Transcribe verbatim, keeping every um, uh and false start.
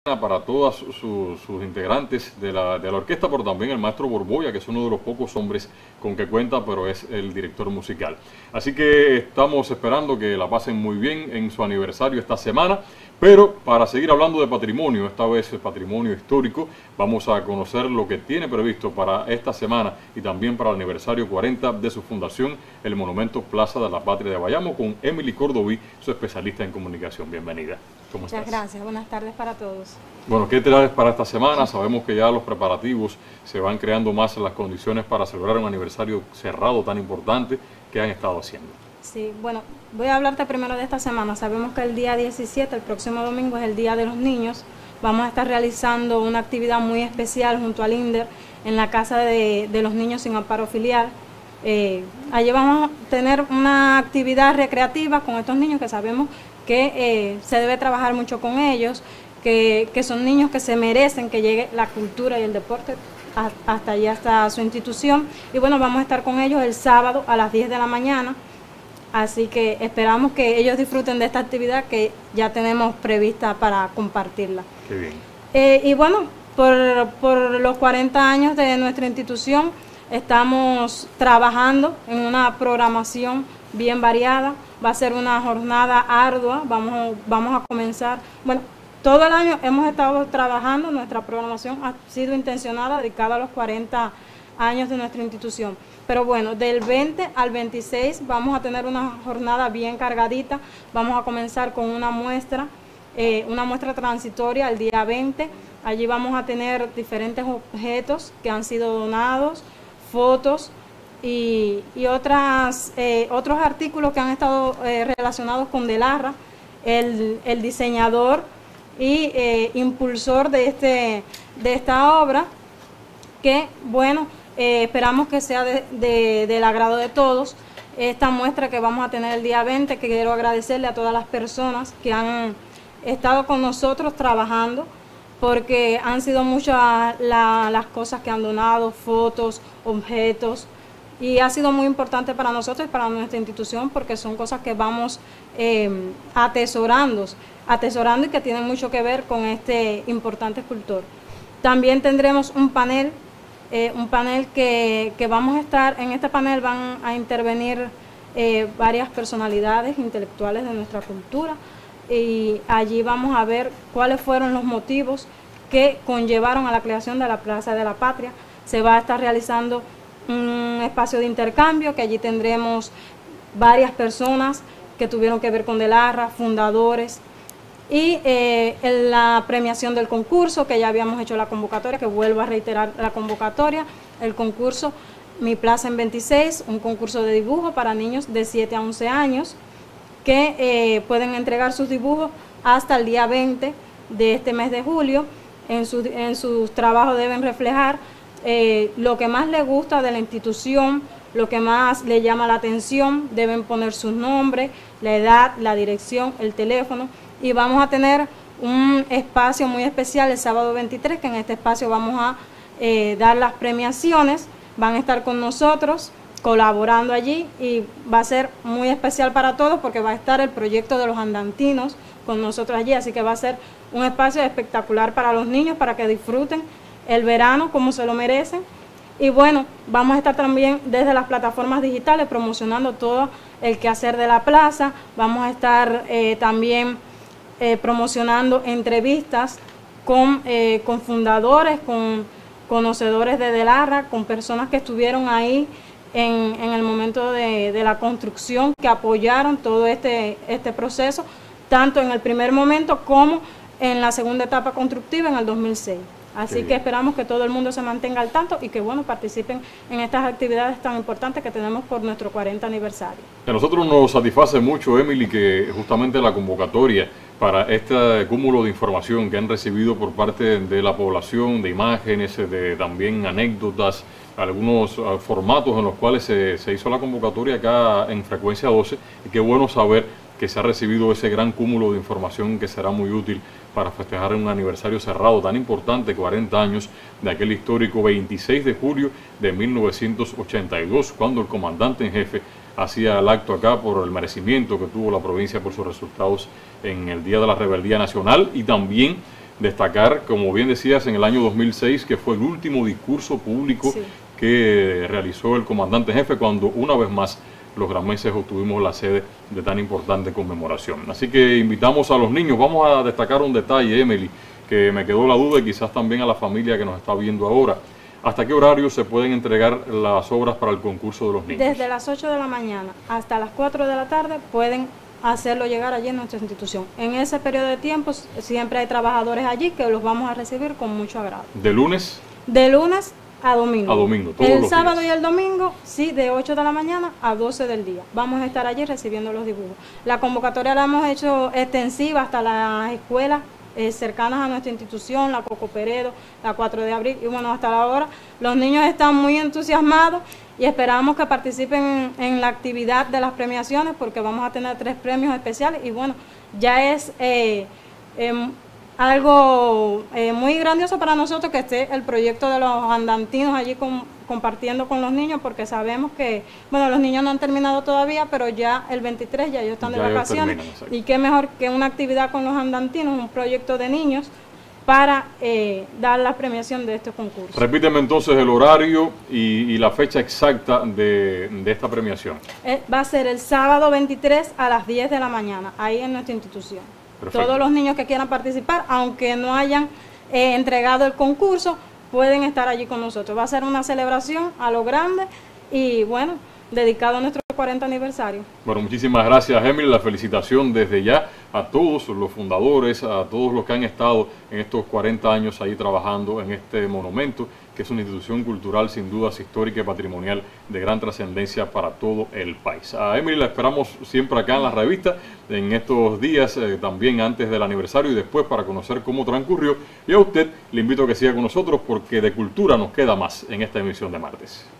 para todos sus, sus integrantes de la, de la orquesta, pero también el maestro Borbolla, que es uno de los pocos hombres con que cuenta, pero es el director musical. Así que estamos esperando que la pasen muy bien en su aniversario esta semana, pero para seguir hablando de patrimonio, esta vez el patrimonio histórico, vamos a conocer lo que tiene previsto para esta semana y también para el aniversario cuarenta de su fundación, el Monumento Plaza de la Patria de Bayamo, con Emily Cordoví, su especialista en comunicación. Bienvenida. ¿Cómo Muchas estás? gracias, buenas tardes para todos. Bueno, ¿qué traes para esta semana? Sabemos que ya los preparativos se van creando más en las condiciones para celebrar un aniversario cerrado tan importante que han estado haciendo. Sí, bueno, voy a hablarte primero de esta semana. Sabemos que el día diecisiete, el próximo domingo, es el Día de los Niños. Vamos a estar realizando una actividad muy especial junto al INDER en la Casa de, de los Niños sin Amparo Filial. Eh, allí vamos a tener una actividad recreativa con estos niños que sabemos que eh, se debe trabajar mucho con ellos, que, que son niños que se merecen que llegue la cultura y el deporte a, hasta allá, hasta su institución. Y bueno, vamos a estar con ellos el sábado a las diez de la mañana, así que esperamos que ellos disfruten de esta actividad que ya tenemos prevista para compartirla. Qué bien. Eh, y bueno, por, por los cuarenta años de nuestra institución, estamos trabajando en una programación bien variada. Va a ser una jornada ardua, vamos, vamos a comenzar, bueno, todo el año hemos estado trabajando, nuestra programación ha sido intencionada, dedicada a los cuarenta años de nuestra institución. Pero bueno, del veinte al veintiséis vamos a tener una jornada bien cargadita, vamos a comenzar con una muestra, eh, una muestra transitoria el día veinte, allí vamos a tener diferentes objetos que han sido donados, fotos, y, y otras, eh, otros artículos que han estado eh, relacionados con Delarra, el, el diseñador y eh, impulsor de, este, de esta obra, que bueno, eh, esperamos que sea de, de, del agrado de todos. Esta muestra que vamos a tener el día veinte, que quiero agradecerle a todas las personas que han estado con nosotros trabajando, porque han sido muchas la, las cosas que han donado, fotos, objetos, y ha sido muy importante para nosotros y para nuestra institución, porque son cosas que vamos eh, atesorando, atesorando y que tienen mucho que ver con este importante escultor. También tendremos un panel, eh, un panel que, que vamos a estar, en este panel van a intervenir eh, varias personalidades intelectuales de nuestra cultura, y allí vamos a ver cuáles fueron los motivos que conllevaron a la creación de la Plaza de la Patria. Se va a estar realizando un espacio de intercambio, que allí tendremos varias personas que tuvieron que ver con Delarra, fundadores, y eh, en la premiación del concurso, que ya habíamos hecho la convocatoria, que vuelvo a reiterar la convocatoria, el concurso Mi Plaza en veintiséis, un concurso de dibujo para niños de siete a once años, que eh, pueden entregar sus dibujos hasta el día veinte de este mes de julio. En, su, en sus trabajos deben reflejar Eh, lo que más le gusta de la institución, lo que más le llama la atención. Deben poner sus nombres, la edad, la dirección, el teléfono, y vamos a tener un espacio muy especial el sábado veintitrés, que en este espacio vamos a eh, dar las premiaciones. Van a estar con nosotros colaborando allí, y va a ser muy especial para todos, porque va a estar el proyecto de los andantinos con nosotros allí, así que va a ser un espacio espectacular para los niños, para que disfruten el verano como se lo merecen. Y bueno, vamos a estar también desde las plataformas digitales promocionando todo el quehacer de la plaza. Vamos a estar eh, también eh, promocionando entrevistas con, eh, con fundadores, con conocedores de Delarra, con personas que estuvieron ahí en, en el momento de, de la construcción, que apoyaron todo este, este proceso, tanto en el primer momento como en la segunda etapa constructiva en el dos mil seis. Así que esperamos que todo el mundo se mantenga al tanto y que bueno, participen en estas actividades tan importantes que tenemos por nuestro cuarenta aniversario. A nosotros nos satisface mucho, Emily, que justamente la convocatoria para este cúmulo de información que han recibido por parte de la población, de imágenes, de también anécdotas, algunos uh, formatos en los cuales se, se hizo la convocatoria acá en Frecuencia doce, y qué bueno saber que se ha recibido ese gran cúmulo de información que será muy útil para festejar un aniversario cerrado tan importante, cuarenta años de aquel histórico veintiséis de julio de mil novecientos ochenta y dos, cuando el comandante en jefe hacía el acto acá por el merecimiento que tuvo la provincia por sus resultados en el Día de la Rebeldía Nacional, y también Destacar, como bien decías, en el año dos mil seis, que fue el último discurso público sí. que realizó el comandante en jefe cuando una vez más los granmenses obtuvimos la sede de tan importante conmemoración. Así que invitamos a los niños. Vamos a destacar un detalle, Emily, que me quedó la duda y quizás también a la familia que nos está viendo ahora. ¿Hasta qué horario se pueden entregar las obras para el concurso de los niños? Desde las ocho de la mañana hasta las cuatro de la tarde pueden hacerlo llegar allí en nuestra institución. En ese periodo de tiempo siempre hay trabajadores allí que los vamos a recibir con mucho agrado. ¿De lunes? De lunes a domingo. A domingo, todos El los sábado días. y el domingo, sí, de ocho de la mañana a doce del día. Vamos a estar allí recibiendo los dibujos. La convocatoria la hemos hecho extensiva hasta las escuelas eh, cercanas a nuestra institución, la Coco Peredo, la cuatro de abril, y bueno, hasta la hora los niños están muy entusiasmados y esperamos que participen en, en la actividad de las premiaciones, porque vamos a tener tres premios especiales y bueno, ya es eh, eh, algo eh, muy grandioso para nosotros que esté el proyecto de los andantinos allí con, compartiendo con los niños, porque sabemos que, bueno, los niños no han terminado todavía, pero ya el veintitrés ya ellos están de ya vacaciones, terminan, y qué mejor que una actividad con los andantinos, un proyecto de niños para eh, dar la premiación de este concurso. Repíteme entonces el horario y, y la fecha exacta de, de esta premiación. Eh, va a ser el sábado veintitrés a las diez de la mañana, ahí en nuestra institución. Perfecto. Todos los niños que quieran participar, aunque no hayan eh, entregado el concurso, pueden estar allí con nosotros. Va a ser una celebración a lo grande y bueno, dedicado a nuestro cuarenta aniversario. Bueno, muchísimas gracias, Emily. La felicitación desde ya a todos los fundadores, a todos los que han estado en estos cuarenta años ahí trabajando en este monumento, que es una institución cultural sin dudas histórica y patrimonial de gran trascendencia para todo el país. A Emily la esperamos siempre acá en la revista, en estos días, eh, también antes del aniversario y después, para conocer cómo transcurrió. Y a usted le invito a que siga con nosotros, porque de cultura nos queda más en esta emisión de martes.